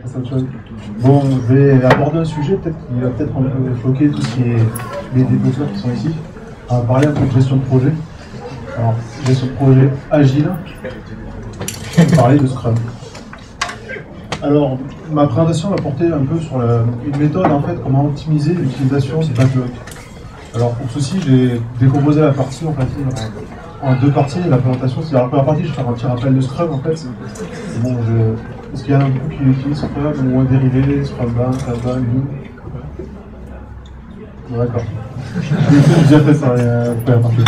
C'est autre chose. Bon, je vais aborder un sujet peut-être qui va peut-être un peu choquer tous les développeurs qui sont ici. On va parler un peu de gestion de projet. Alors, gestion de projet agile. On va parler de Scrum. Alors, ma présentation va porter un peu sur une méthode, en fait, comment optimiser l'utilisation du backlog. Alors, pour ceci, j'ai décomposé la partie en deux parties. La présentation, c'est la première partie, je vais faire un petit rappel de Scrum, en fait. Bon, est-ce qu'il y a un groupe qui utilise Scrum ou un dérivé, Scrum Ban, Kanban, Lean? D'accord. J'ai déjà fait ça, la première partie.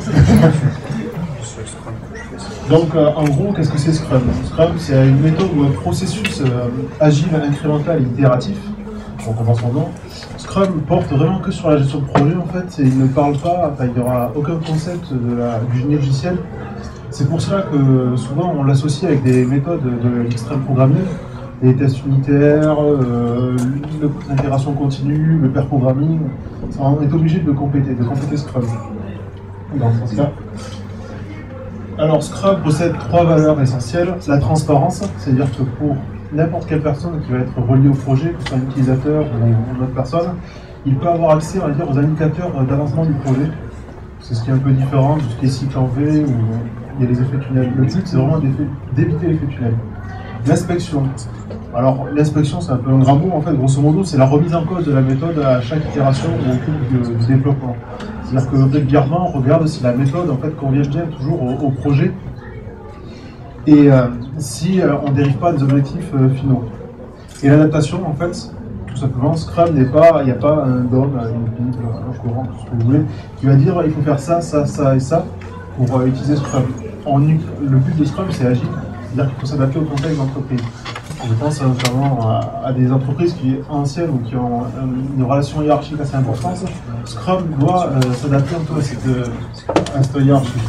Donc, en gros, qu'est-ce que c'est Scrum? Scrum, c'est une méthode ou un processus agile, incrémental et itératif. Donc, on va son nom. Scrum porte vraiment que sur la gestion de projet, en fait, et il ne parle pas, il n'y aura aucun concept du génie logiciel. C'est pour cela que souvent on l'associe avec des méthodes de l'extreme programming, les tests unitaires, l'intégration continue, le pair programming. On est obligé de compléter Scrum dans ce sens-là. Alors, Scrum possède trois valeurs essentielles. La transparence, c'est-à-dire que pour n'importe quelle personne qui va être reliée au projet, que ce soit un utilisateur ou une autre personne, il peut avoir accès, on va dire, aux indicateurs d'avancement du projet. C'est ce qui est un peu différent de ce qui est cycle en V, où il y a les effets tunnels. Le but, c'est vraiment d'éviter l'effet tunnel. L'inspection. Alors, l'inspection, c'est un peu un grand mot, en fait, grosso modo, c'est la remise en cause de la méthode à chaque itération ou au cours du développement. C'est-à-dire que régulièrement, on regarde si la méthode, en fait, convient bien toujours au projet et si on ne dérive pas des objectifs finaux. Et l'adaptation, en fait, tout simplement, Scrum n'est pas, il n'y a pas un DOM, une Bible, un courant, tout ce que vous voulez, qui va dire il faut faire ça, ça, ça et ça pour utiliser Scrum. Le but de Scrum, c'est agile, c'est-à-dire qu'il faut s'adapter au contexte d'entreprise. Je pense notamment à des entreprises qui sont anciennes ou qui ont une relation hiérarchique assez importante. Scrum doit s'adapter un peu à cette hiérarchie.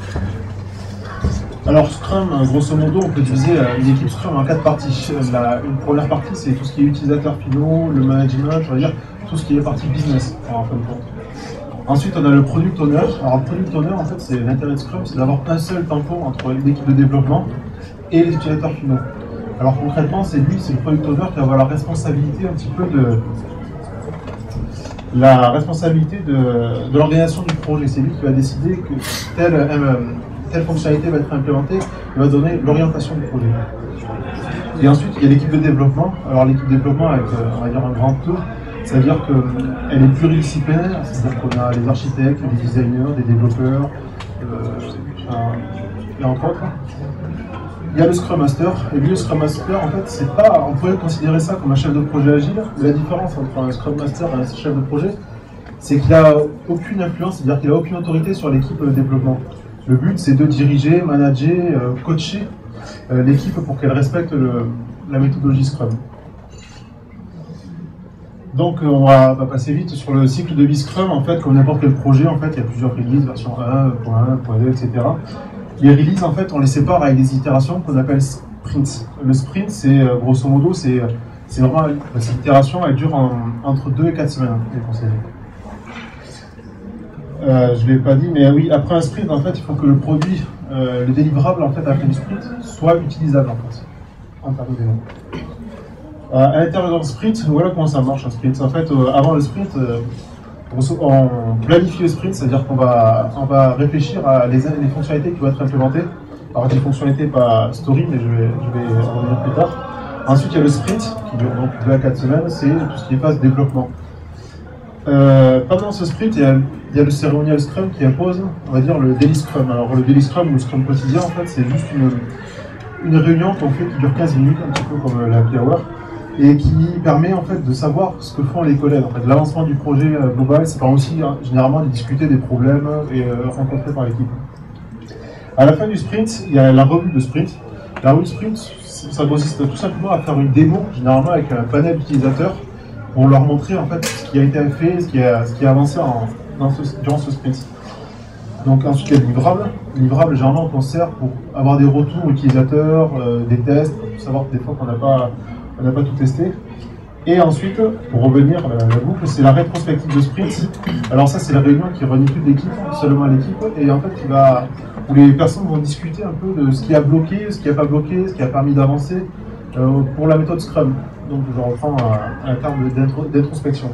Alors Scrum, grosso modo, on peut diviser une équipe Scrum en 4 parties. Une première partie, c'est tout ce qui est utilisateur finaux, le management, je veux dire tout ce qui est partie business, en fin de compte. Ensuite, on a le Product Owner. Alors le Product Owner, en fait, c'est l'intérêt de Scrum, c'est d'avoir un seul tampon entre l'équipe de développement et les utilisateurs finaux. Alors concrètement, c'est le Product Owner qui va avoir la responsabilité un petit peu de l'organisation du projet. C'est lui qui va décider que telle fonctionnalité va être implémentée et va donner l'orientation du projet. Et ensuite, il y a l'équipe de développement. Alors l'équipe de développement avec, on va dire, un grand E, c'est-à-dire qu'elle est pluridisciplinaire, c'est-à-dire qu'on a les architectes, les designers, des développeurs, et entre autres. Il y a le Scrum Master, et lui, le Scrum Master, en fait, c'est pas, on pourrait considérer ça comme un chef de projet agile, mais la différence entre un Scrum Master et un chef de projet, c'est qu'il n'a aucune influence, c'est-à-dire qu'il n'a aucune autorité sur l'équipe de développement. Le but, c'est de diriger, manager, coacher l'équipe pour qu'elle respecte la méthodologie Scrum. Donc, on va passer vite sur le cycle de vie Scrum. En fait, comme n'importe quel projet, en fait, il y a plusieurs releases, version 1.1, 1.2, etc. Les releases, en fait, on les sépare avec des itérations qu'on appelle sprints. Le sprint, c'est grosso modo, c'est vraiment cette itération, elle dure entre 2 et 4 semaines, les conseillers. Je ne l'ai pas dit, mais oui, après un sprint, en fait, il faut que le produit, le délivrable, en fait, après le sprint, soit utilisable, en fait, en termes de développement. À l'intérieur d'un sprint, voilà comment ça marche un sprint. En fait, avant le sprint, on planifie le sprint, c'est-à-dire qu'on va réfléchir à les fonctionnalités qui vont être implémentées. Alors, des fonctionnalités pas story, mais je vais en revenir plus tard. Ensuite, il y a le sprint, qui dure donc 2 à 4 semaines, c'est tout ce qui est phase développement. Pendant ce sprint, il y a le cérémonial Scrum qui impose, on va dire, le Daily Scrum. Alors, le Daily Scrum ou le Scrum quotidien, en fait, c'est juste une réunion qu'on fait qui dure 15 minutes, un petit peu comme la Happy Hour, et qui permet en fait de savoir ce que font les collègues. En fait, l'avancement du projet global, c'est pas aussi généralement de discuter des problèmes rencontrés par l'équipe. À la fin du sprint, il y a la revue de sprint. La revue de sprint, ça consiste tout simplement à faire une démo, généralement avec un panel d'utilisateurs, pour leur montrer en fait ce qui a été fait, ce qui a avancé durant ce sprint. Donc ensuite, il y a le livrable. Le livrable, généralement, on sert pour avoir des retours utilisateurs, des tests, pour savoir des fois qu'on n'a pas tout testé. Et ensuite, pour revenir à la boucle, c'est la rétrospective de sprint. Alors ça, c'est la réunion qui réunit toute l'équipe, seulement l'équipe, et en fait, où les personnes vont discuter un peu de ce qui a bloqué, ce qui n'a pas bloqué, ce qui a permis d'avancer, Pour la méthode Scrum, donc je reprends un terme d'introspection.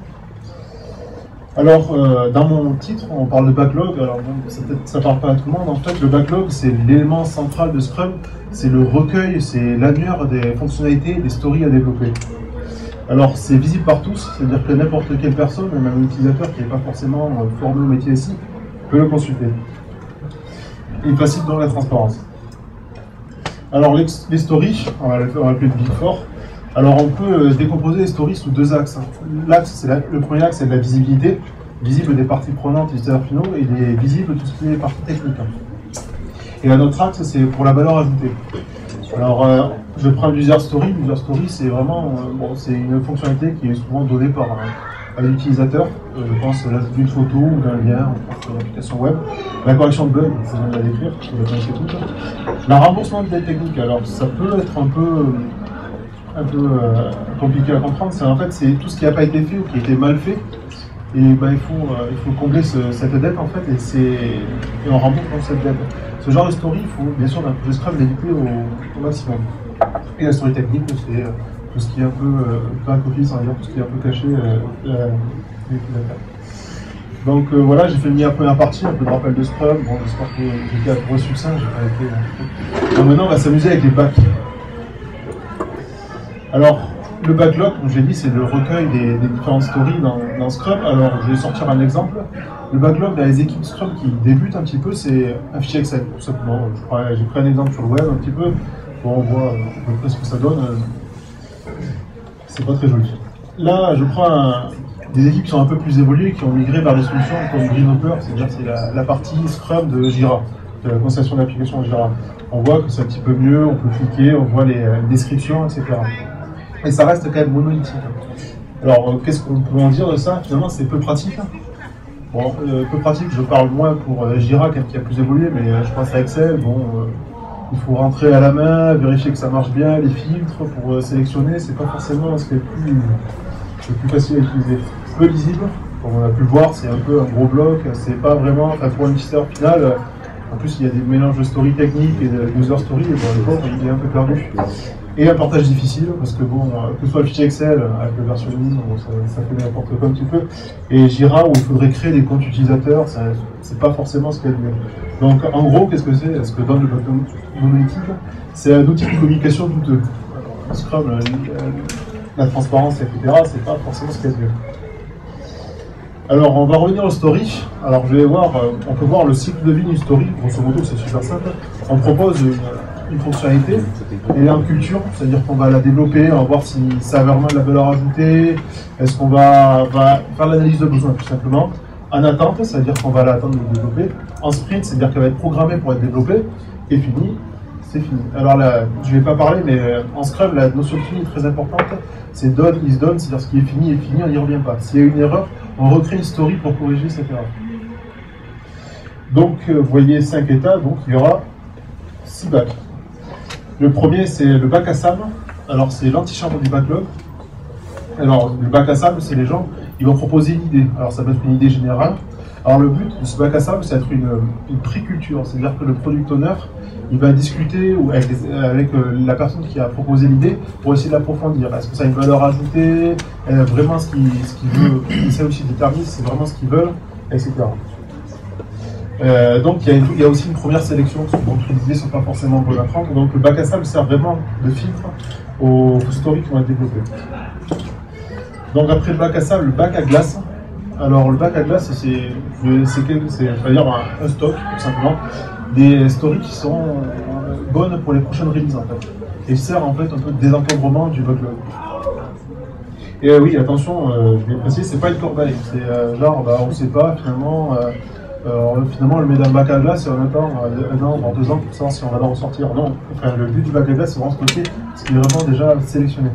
Alors, dans mon titre, on parle de backlog. Alors, bon, ça parle pas à tout le monde. En fait, le backlog, c'est l'élément central de Scrum. C'est le recueil, c'est l'annuaire des fonctionnalités, des stories à développer. Alors, c'est visible par tous, c'est-à-dire que n'importe quelle personne, même un utilisateur qui n'est pas forcément formé au métier SI, peut le consulter. Il facilite donc la transparence. Alors, les stories, on va l'appeler le Big Four. Alors, on peut décomposer les stories sous deux axes. Le premier axe, c'est de la visibilité, visible des parties prenantes, utilisateurs finaux, et visible tout ce qui est partie technique. Et un autre axe, c'est pour la valeur ajoutée. Alors, je prends l'user story. L'user story, c'est vraiment c'est une fonctionnalité qui est souvent donnée par l'utilisateur. Je pense l'ajout d'une photo ou d'un lien, une application web. La correction de bugs, je viens de la décrire, je la connaissais toutes. Le remboursement de dette technique, alors ça peut être un peu compliqué à comprendre. En fait, c'est tout ce qui n'a pas été fait ou qui a été mal fait. Et il faut combler cette dette en fait, et on rembourse donc cette dette. Ce genre de story, il faut bien sûr d'un projet Scrum l'éviter au maximum. Et la story technique, c'est tout ce qui est un peu back office, on va dire, tout ce qui est un peu caché Donc voilà, j'ai fait une première partie, un peu de rappel de Scrum. Bon, j'espère que j'ai été à peu près succinct, j'ai pas été. Donc maintenant, on va s'amuser avec les backs. Alors, le backlog, comme j'ai dit, c'est le recueil des différentes stories dans Scrum. Alors, je vais sortir un exemple. Le backlog dans les équipes Scrum qui débutent un petit peu, c'est un fichier Excel, tout simplement. J'ai pris un exemple sur le web un petit peu. Bon, on voit à peu près ce que ça donne. C'est pas très joli. Là, je prends des équipes qui sont un peu plus évoluées, qui ont migré vers des solutions comme Greenhopper, c'est-à-dire c'est la partie Scrum de Jira, de la conception d'applications Jira. On voit que c'est un petit peu mieux, on peut cliquer, on voit les descriptions, etc. Et ça reste quand même monolithique. Alors, qu'est-ce qu'on peut en dire de ça? Finalement, c'est peu pratique. Bon, peu pratique, je parle moins pour Jira qui a plus évolué, mais je pense à Excel. Bon, il faut rentrer à la main, vérifier que ça marche bien, les filtres pour sélectionner, c'est pas forcément ce qui est le plus facile à utiliser. Peu lisible, comme on a pu le voir, c'est un peu un gros bloc, c'est pas vraiment, pour un utilisateur final. En plus, il y a des mélanges de story technique et de user story, et bon, le pauvre, il est un peu perdu. Et un portage difficile, parce que bon, que ce soit le fichier Excel avec le versionning, ça fait n'importe quoi un petit peu. Et Jira, où il faudrait créer des comptes utilisateurs, c'est pas forcément ce qu'il y a de mieux. Donc, en gros, qu'est-ce que c'est? Ce que donne le backlog monolithique, c'est un outil de communication douteux. Scrum, la transparence, etc., c'est pas forcément ce qu'il y a de mieux. Alors, on va revenir aux stories. Alors, je vais voir, on peut voir le cycle de vie d'une story. Grosso modo, c'est super simple. On propose une fonctionnalité, elle est en culture, c'est-à-dire qu'on va la développer, on va voir si ça a vraiment de la valeur ajoutée, est-ce qu'on va faire l'analyse de besoin tout simplement. En attente, c'est-à-dire qu'on va l'attendre de développer. En sprint, c'est-à-dire qu'elle va être programmée pour être développée. Et fini, c'est fini. Alors là, je ne vais pas parler, mais en Scrum, la notion de fini est très importante. C'est done is done, c'est-à-dire ce qui est fini, on n'y revient pas. S'il y a une erreur, on recrée une story pour corriger cette erreur. Donc, vous voyez 5 états, donc il y aura 6 bacs. Le premier, c'est le bac à sable. Alors, c'est l'antichambre du backlog. Alors, le bac à sable, c'est les gens, ils vont proposer une idée. Alors, ça peut être une idée générale. Alors, le but de ce bac à sable, c'est d'être une pré-culture. C'est-à-dire que le product owner, il va discuter avec la personne qui a proposé l'idée pour essayer d'approfondir. Est-ce que ça a une valeur ajoutée? Vraiment ce qu'il veut? Il essaie aussi de déterminer si c'est vraiment ce qu'ils veulent, etc. Donc il y a aussi une première sélection, donc les idées ne sont pas forcément bonnes à prendre. Donc le bac à sable sert vraiment de filtre aux stories qui vont être développées. Donc après le bac à sable, le bac à glace. Alors le bac à glace, c'est-à-dire un stock, tout simplement, des stories qui sont bonnes pour les prochaines releases en fait. Et sert en fait un peu de désencombrement du backlog. Et oui, attention, je vais préciser, c'est pas une corbeille, c'est genre on ne sait pas finalement. Finalement, on le met dans le bac à glace et on attend 1 an, voire 2 ans pour savoir si on va la ressortir. Non, enfin, le but du bac à glace, c'est vraiment stocker ce qui est vraiment déjà sélectionné.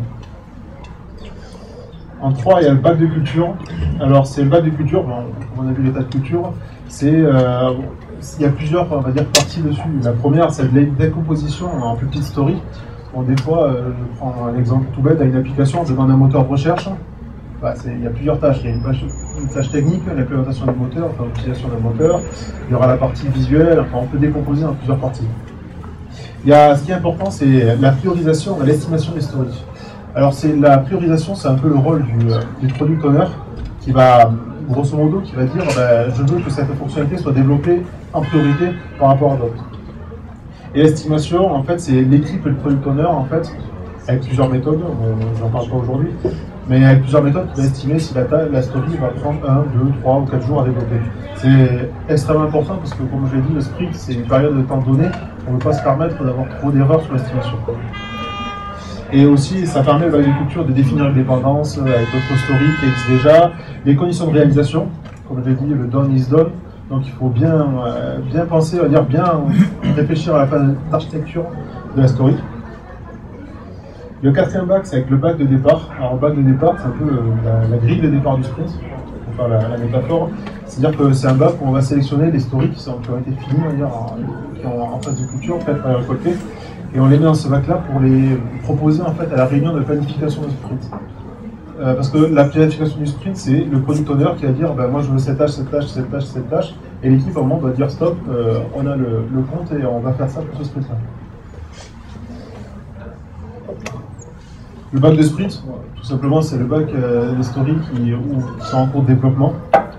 En 3, il y a le bac de culture. Alors, c'est le bac de culture, bon, comme on a vu l'état de culture, il y a plusieurs, on va dire, parties dessus. La première, c'est de la décomposition en plus petites stories. Bon, des fois, je prends un exemple tout bête, à une application, on demande un moteur de recherche. Il y a plusieurs tâches. Il y a une tâche technique, l'implémentation du moteur, enfin l'utilisation d'un moteur. Il y aura la partie visuelle, enfin, on peut décomposer en plusieurs parties. Ce qui est important, c'est la priorisation et l'estimation des stories. Alors la priorisation, c'est un peu le rôle du product owner qui va, grosso modo, qui va dire je veux que cette fonctionnalité soit développée en priorité par rapport à d'autres. Et l'estimation, en fait, c'est l'équipe et le product owner, en fait, avec plusieurs méthodes, j'en parle pas aujourd'hui, mais avec plusieurs méthodes qui va estimer si la story va prendre 1, 2, 3 ou 4 jours à développer. C'est extrêmement important parce que, comme je l'ai dit, le sprint, c'est une période de temps donné, on ne peut pas se permettre d'avoir trop d'erreurs sur l'estimation. Et aussi, ça permet à l'agriculture de définir les dépendances avec d'autres stories qui existent déjà, les conditions de réalisation, comme je l'ai dit, le done is done. Donc il faut bien penser, on va dire bien réfléchir à la phase d'architecture de la story. Le quatrième bac, c'est avec le bac de départ. Alors le bac de départ, c'est un peu la grille de départ du sprint, pour faire la métaphore. C'est-à-dire que c'est un bac où on va sélectionner les stories qui ont été finies, on va dire, qui ont en phase de culture, prêtes à récolter. Et on les met dans ce bac-là pour les proposer en fait à la réunion de planification du sprint. Parce que la planification du sprint, c'est le product owner qui va dire moi je veux cette tâche, cette tâche, cette tâche, cette tâche, et l'équipe au moment va dire stop, on a le compte et on va faire ça pour ce sprint-là. Le bac de sprint, tout simplement, c'est le bac des stories qui sont en cours de développement.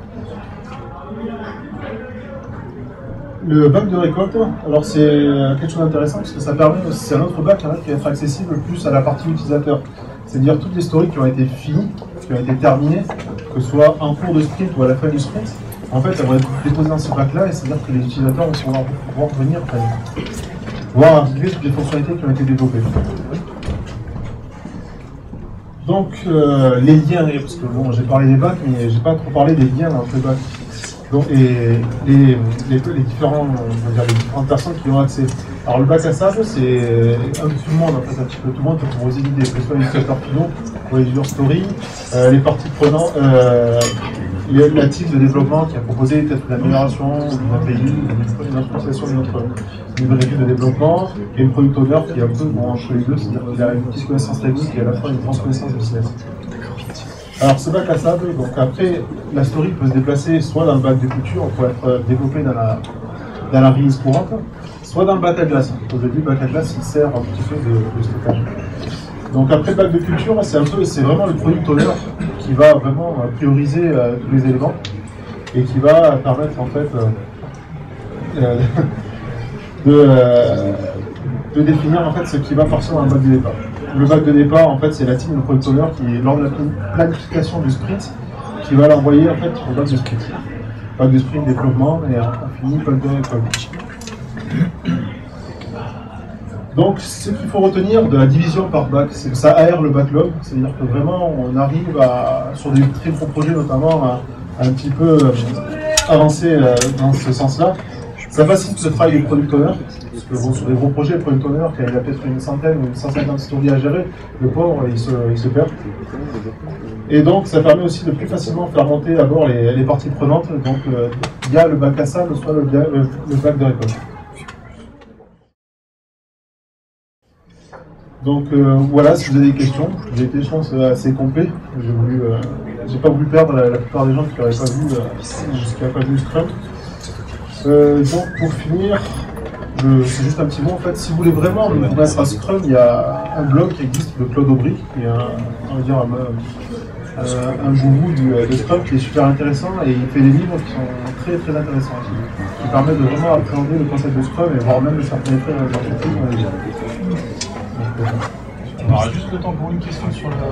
Le bac de récolte, alors c'est quelque chose d'intéressant parce que ça permet, c'est un autre bac qui va être accessible plus à la partie utilisateur. C'est-à-dire toutes les stories qui ont été finies, qui ont été terminées, que ce soit en cours de sprint ou à la fin du sprint, en fait, elles vont être déposées dans ce bac-là et c'est-à-dire que les utilisateurs vont pouvoir venir voir intégrer toutes les fonctionnalités qui ont été développées. Donc, les liens, parce que bon, j'ai parlé des bacs, mais j'ai pas trop parlé des liens entre les bacs. Donc, et les différentes personnes qui ont accès. Alors le bac à sable, c'est tout le monde, en fait, un petit peu tout le monde peut proposer des idées, que ce soit les utilisateurs finaux, pour les user stories, les parties prenantes, la team de développement qui a proposé peut-être une amélioration d'une API, une implémentation d'une librairie de développement, et le product owner qui est un peu entre les deux, c'est-à-dire qu'il a une petite connaissance technique et à la fois une grande connaissance business. Alors ce bac à sable, donc après la story peut se déplacer soit dans le bac de culture pour être développé dans la release courante, soit dans le bac à glace. Aujourd'hui le bac à glace il sert un petit peu de stockage. Donc après le bac de culture, c'est vraiment le product owner qui va vraiment prioriser tous les éléments et qui va permettre en fait de définir en fait ce qui va forcément dans le bac de départ. Le bac de départ, en fait, c'est la team de product owner qui, lors de la planification du sprint, qui va l'envoyer en fait au bac de sprint. Bac de sprint développement et on finit bac de récolte. Donc, ce qu'il faut retenir de la division par bac, c'est que ça aère le backlog, c'est-à-dire que vraiment on arrive sur des très gros projets notamment à un petit peu avancer dans ce sens-là. Ça facilite le travail du product owner, parce que bon, sur des gros projets, le product owner, quand il a peut-être une centaine ou une 150 stories à gérer, le pauvre, il se perd. Et donc, ça permet aussi de plus facilement faire monter à bord les parties prenantes, donc via le bac à sable, soit le bac de récolte. Donc voilà, si vous avez des questions, j'ai été, je pense, assez complet. J'ai pas voulu perdre la plupart des gens qui n'avaient pas vu Scrum. Donc pour finir, c'est juste un petit mot en fait. Si vous voulez vraiment vous mettre à Scrum, il y a un blog qui existe de Claude Aubry, qui est un gourou de Scrum qui est super intéressant et il fait des livres qui sont très très intéressants, qui permettent de vraiment appréhender le concept de Scrum et voire même le faire pénétrer dans les entreprises. On aura juste le temps pour une question sur le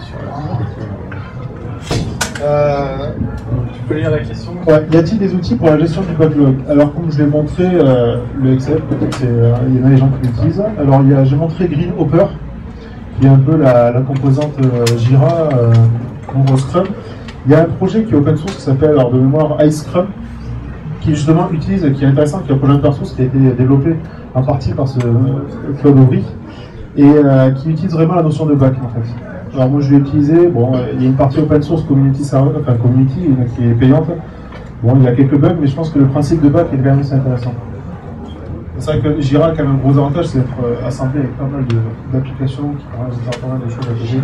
tu peux lire la question? Ouais. Y a-t-il des outils pour la gestion du backlog? Alors, comme je l'ai montré, le Excel, peut-être il y en a des gens qui l'utilisent. Alors, j'ai montré Greenhopper, qui est un peu la composante Jira pour Scrum. Il y a un projet qui est open source qui s'appelle, alors de mémoire, iScrum, qui justement qui est intéressant, qui est un projet open source qui a été développé en partie par ce Claude Aubry, et qui utilise vraiment la notion de back en fait. Alors moi je l'ai utilisé, bon, il y a une partie open source community qui est payante. Bon, il y a quelques bugs, mais je pense que le principe de back est quand même assez intéressant. C'est vrai que Jira a quand même un gros avantage, c'est d'être assemblé avec pas mal d'applications qui permettent de faire pas mal de choses à côté.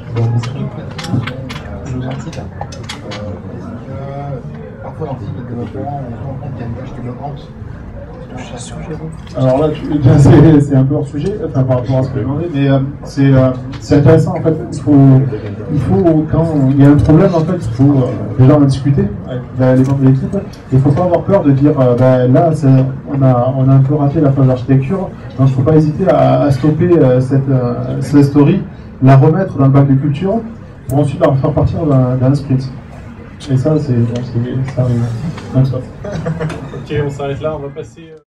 Je vous en cite. Parfois dans le site de développement, on se rend compte qu'il y a une tâche développante Alors là, c'est un peu hors sujet, enfin par rapport à ce que je demandais, mais c'est intéressant en fait. Il faut quand il y a un problème en fait, il faut déjà en discuter avec les membres de l'équipe. Il ne faut pas avoir peur de dire là on a un peu raté la phase d'architecture, donc il ne faut pas hésiter à stopper cette story, la remettre dans le bac de culture pour ensuite la faire partir d'un sprint. Et ça, ça arrive. Ok, on s'arrête là, on va passer.